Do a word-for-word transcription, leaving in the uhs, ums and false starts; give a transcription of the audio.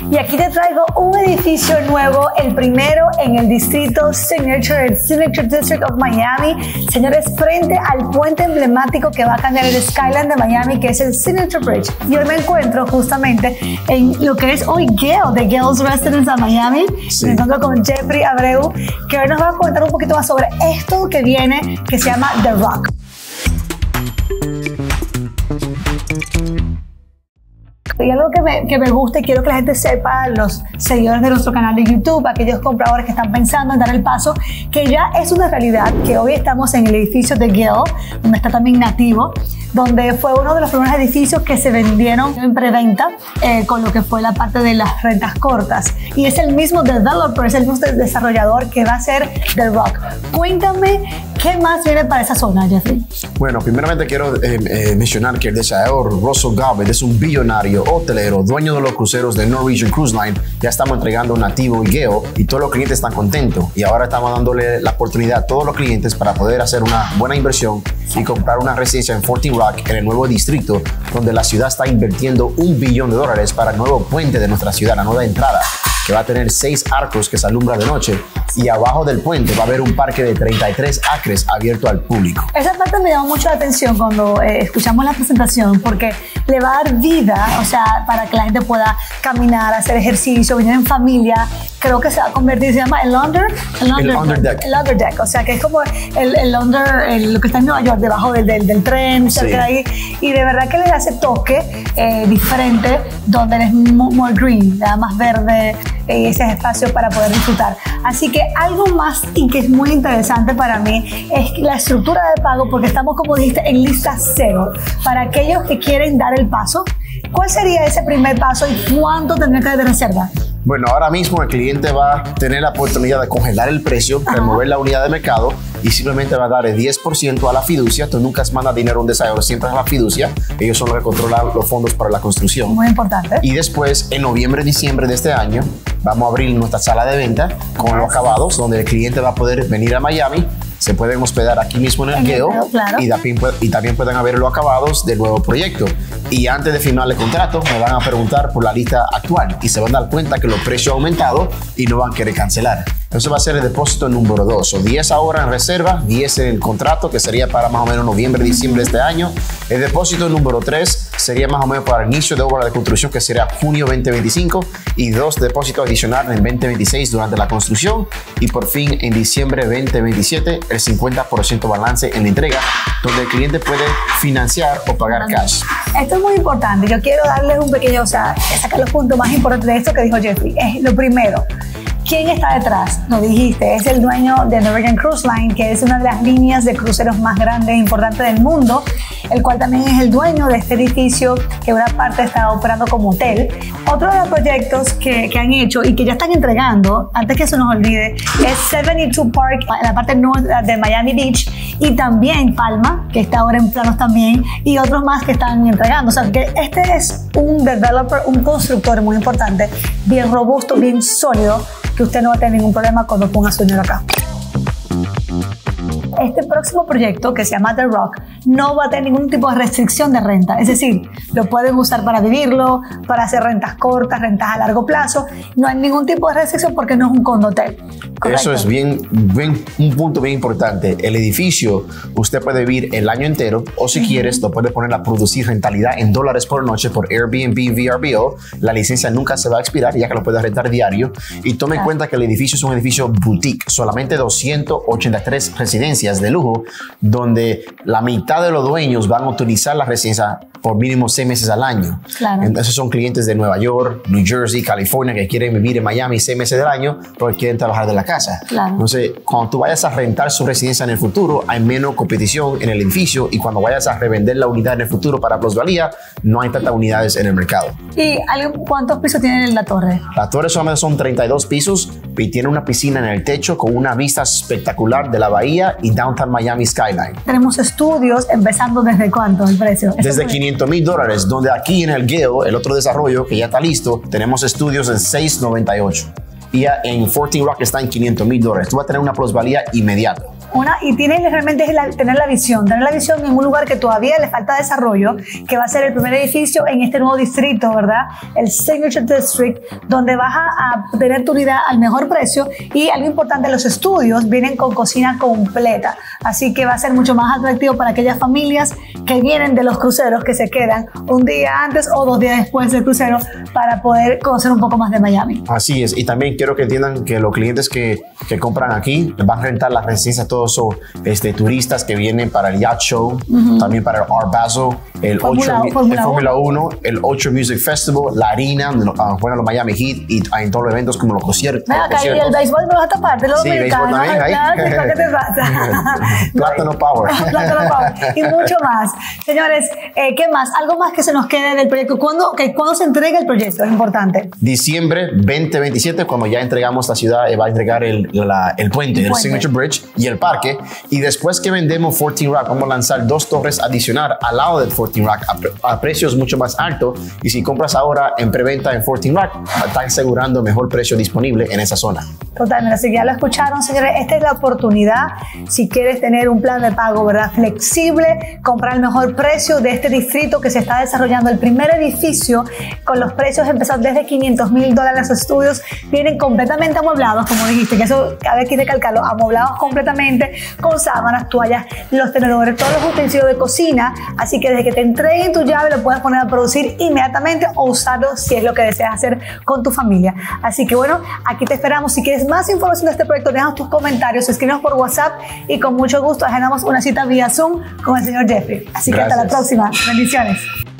Y aquí te traigo un edificio nuevo, el primero en el distrito Signature, el Signature District of Miami. Señores, frente al puente emblemático que va a cambiar el skyline de Miami, que es el Signature Bridge. Y hoy me encuentro justamente en lo que es hoy Gale, de Gale's Residence a Miami. Sí. Me encuentro con Jeffrey Abreu, que hoy nos va a comentar un poquito más sobre esto que viene, que se llama The Rock. Y algo que me, que me gusta y quiero que la gente sepa, los seguidores de nuestro canal de YouTube, aquellos compradores que están pensando en dar el paso, que ya es una realidad, que hoy estamos en el edificio de Gale, donde está también Nativo, donde fue uno de los primeros edificios que se vendieron en preventa eh, con lo que fue la parte de las rentas cortas. Y es el mismo developer, es el mismo desarrollador que va a ser The Rock. Cuéntame, ¿qué más viene para esa zona, Jeffrey? Bueno, primeramente quiero eh, eh, mencionar que el desarrollador Russell Gobbett es un billonario hotelero, dueño de los cruceros de Norwegian Cruise Line. Ya estamos entregando Nativo y Gale y todos los clientes están contentos. Y ahora estamos dándole la oportunidad a todos los clientes para poder hacer una buena inversión y comprar una residencia en Fortin Rock, en el nuevo distrito, donde la ciudad está invirtiendo un billón de dólares para el nuevo puente de nuestra ciudad, la nueva entrada, que va a tener seis arcos que se alumbran de noche, y abajo del puente va a haber un parque de treinta y tres acres abierto al público. Esa parte me llamó mucho la atención cuando eh, escuchamos la presentación, porque le va a dar vida, o sea, para que la gente pueda caminar, hacer ejercicio, venir en familia. Creo que se va a convertir, se llama el under, el, under, el underdeck. El underdeck, o sea, que es como el, el under, el, lo que está en Nueva York, debajo del, del, del tren, cerca sí. de ahí. Y de verdad que le da ese toque eh, diferente, donde es more green, le da más verde, eh, ese espacio para poder disfrutar. Así que algo más y que es muy interesante para mí es la estructura de pago, porque estamos, como dijiste, en lista cero. Para aquellos que quieren dar el paso, ¿cuál sería ese primer paso y cuánto tendría que dar de reserva? Bueno, ahora mismo el cliente va a tener la oportunidad de congelar el precio, Ajá. remover la unidad de mercado y simplemente va a dar el diez por ciento a la fiducia. Tú nunca mandas dinero a un desarrollador, siempre es la fiducia. Ellos son los que controlan los fondos para la construcción. Muy importante. Y después, en noviembre, diciembre de este año, vamos a abrir nuestra sala de venta con los acabados, donde el cliente va a poder venir a Miami. Se pueden hospedar aquí mismo en el Gale, claro. y, también, y también pueden ver los acabados del nuevo proyecto. Y antes de firmar el contrato, me van a preguntar por la lista actual y se van a dar cuenta que los precios han aumentado y no van a querer cancelar. Eso va a ser el depósito número dos, o diez ahora en reserva, diez en el contrato, que sería para más o menos noviembre, diciembre de este año. El depósito número tres sería más o menos para el inicio de obra de construcción, que sería junio veinte veinticinco, y dos depósitos adicionales en veinte veintiséis durante la construcción, y por fin en diciembre veinte veintisiete el cincuenta por ciento balance en la entrega, donde el cliente puede financiar o pagar cash. Esto es muy importante. Yo quiero darles un pequeño, o sea, sacar los puntos más importantes de esto que dijo Jeffrey. Es lo primero. ¿Quién está detrás? Lo dijiste, es el dueño de Norwegian Cruise Line, que es una de las líneas de cruceros más grandes e importantes del mundo, el cual también es el dueño de este edificio, que una parte está operando como hotel. Otro de los proyectos que, que han hecho y que ya están entregando, antes que se nos olvide, es setenta y dos Park, en la parte norte de Miami Beach, y también Palma, que está ahora en planos también, y otros más que están entregando. O sea, que este es un developer, un constructor muy importante, bien robusto, bien sólido, que usted no va a tener ningún problema cuando ponga su dinero acá. Este próximo proyecto, que se llama The Rock, no va a tener ningún tipo de restricción de renta. Es decir, lo pueden usar para vivirlo, para hacer rentas cortas, rentas a largo plazo. No hay ningún tipo de restricción porque no es un condotel. Eso es bien, bien, un punto bien importante. El edificio usted puede vivir el año entero, o si uh-huh. quieres lo puede poner a producir rentalidad en dólares por noche por Airbnb, V R B O. La licencia nunca se va a expirar, ya que lo puede rentar diario. Y tome en claro. cuenta que el edificio es un edificio boutique, solamente doscientas ochenta y tres residencias de lujo, donde la mitad de los dueños van a utilizar la residencia por mínimo seis meses al año. Claro. Entonces son clientes de Nueva York, New Jersey, California, que quieren vivir en Miami seis meses del año porque quieren trabajar de la casa. Claro. Entonces, cuando tú vayas a rentar su residencia en el futuro, hay menos competición en el edificio, y cuando vayas a revender la unidad en el futuro para plusvalía, no hay tantas unidades en el mercado. ¿Y cuántos pisos tiene la torre? La torre solamente son treinta y dos pisos y tiene una piscina en el techo con una vista espectacular de la bahía y Downtown Miami Skyline. Tenemos estudios, empezando desde cuánto el precio. Desde quinientos mil dólares, donde aquí en el Gale, el otro desarrollo que ya está listo, tenemos estudios en seiscientos noventa y ocho. Y en Fortin Rock está en quinientos mil dólares. Tú vas a tener una plusvalía inmediata. Una, y tiene realmente es la, tener la visión, tener la visión en un lugar que todavía le falta desarrollo, que va a ser el primer edificio en este nuevo distrito, ¿verdad? El Signature District, donde vas a, a tener tu unidad al mejor precio, y algo importante, los estudios vienen con cocina completa, así que va a ser mucho más atractivo para aquellas familias que vienen de los cruceros, que se quedan un día antes o dos días después del crucero para poder conocer un poco más de Miami. Así es, y también quiero que entiendan que los clientes que, que compran aquí van a rentar las residencias, todos son este, turistas que vienen para el Yacht Show, uh-huh. también para el Art Basel, el Fórmula uno, el ocho Music Festival, la harina, donde uh, juegan los Miami Heat, y en todos los eventos como los conciertos. Venga, acá, y el béisbol me vas a tapar de los sí, dominicanos. También, ahí. ¿Qué te pasa? Plátano Power. Plátano Power. Y mucho más. Señores, eh, ¿qué más? Algo más que se nos quede del proyecto. ¿Cuándo, okay, ¿cuándo se entrega el proyecto? Es importante. Diciembre veinte veintisiete, cuando ya entregamos la ciudad, eh, va a entregar el, la, el puente, el, el puente. Signature Bridge y el parque. Y después que vendemos catorce Rock, vamos a lanzar dos torres adicionales al lado del catorce Rock a, a precios mucho más altos. Y si compras ahora en preventa en catorce Rock, están asegurando mejor precio disponible en esa zona. Totalmente, así que ya lo escucharon, señores. Esta es la oportunidad, si quieres tener un plan de pago, ¿verdad?, flexible, comprar el mejor precio de este distrito que se está desarrollando. El primer edificio con los precios empezaron desde quinientos mil dólares. Los estudios vienen completamente amueblados, como dijiste, que eso cada vez quiere recalcarlo, amueblados completamente con sábanas, toallas, los tenedores, todos los utensilios de cocina. Así que desde que te entreguen tu llave lo puedes poner a producir inmediatamente o usarlo si es lo que deseas hacer con tu familia. Así que bueno, aquí te esperamos. Si quieres más información de este proyecto, deja tus comentarios, escríbenos por WhatsApp y con mucho gusto agendamos una cita vía Zoom con el señor Jeffrey. Así que Gracias. Hasta la próxima. Bendiciones.